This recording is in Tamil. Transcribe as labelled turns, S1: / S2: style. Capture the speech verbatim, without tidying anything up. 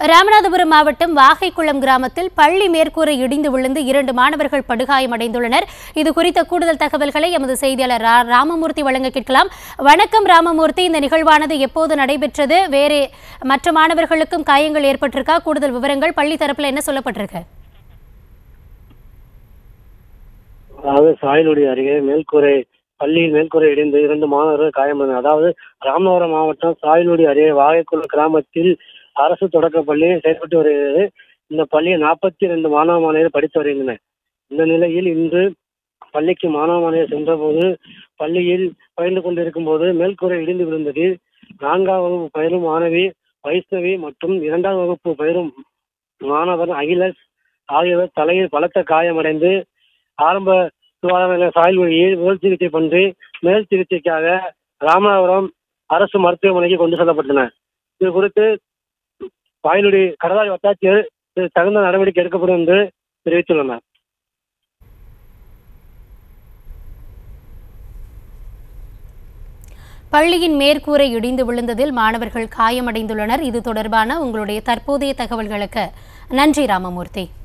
S1: ராமநாதபுரம் மாவட்டம் வாகைக்குளம் கிராமத்தில் பள்ளி மேற்கூரை இடிந்து விழுந்து இரண்டு மாணவர்கள் படுகாயமடைந்துள்ளனர். இது குறித்த கூடுதல் தகவல்களை எமது செய்தியாளர் ராமமூர்த்தி வழங்க கேட்கலாம். வணக்கம் ராமமூர்த்தி, இந்த நிகழ்வானது எப்போது நடைபெற்றது? வேறு மற்ற மாணவர்களுக்கும் காயங்கள் ஏற்பட்டிருக்கா? கூடுதல் விவரங்கள் பள்ளி தரப்புல என்ன சொல்லப்பட்டிருக்கு?
S2: அதாவது சாயலுடைய அருகே மேல்கூரை பள்ளியில் மேல்கூரை இடிந்து இரண்டு மாணவர்கள் காயமடைந்தனர். அதாவது ராமநாதபுரம் மாவட்டம் சாயலுடைய அருகே வாகைக்குளம் கிராமத்தில் அரசு தொடக்க பள்ளி செயல்பட்டு வருகிறது. இந்த பள்ளியில் நாற்பத்தி இரண்டு மாணவ மாணவியர் படித்து வருகின்றனர். இந்த நிலையில் இன்று பள்ளிக்கு மாணவ மாணவியர் சென்றபோது பள்ளியில் பயின்று கொண்டிருக்கும் போது மேல்கூரை இடிந்து விழுந்ததில் நான்காம் வகுப்பு பயிரும் மாணவி வைஷ்ணவி மற்றும் இரண்டாம் வகுப்பு பயிரும் மாணவர் அகிலஸ் ஆகியோர் தலையில் பலத்த காயமடைந்து ஆரம்ப சுகாதார நிலைய சாயல் வழியில் முதல் சிகிச்சை பண்ணி மேல் சிகிச்சைக்காக ராமநாதபுரம் அரசு மருத்துவமனைக்கு கொண்டு செல்லப்பட்டனர். இது குறித்து வாயிலுடைய கடலாய் வட்டாட்சியர் தகுந்த நடவடிக்கை எடுக்கப்படும் என்று தெரிவித்துள்ளனர்.
S1: பள்ளியின் மேற்கூரை இடிந்து விழுந்ததில் மாணவர்கள் காயமடைந்துள்ளனர். இது தொடர்பான உங்களுடைய தற்போதைய தகவல்களுக்கு நன்றி ராமமூர்த்தி.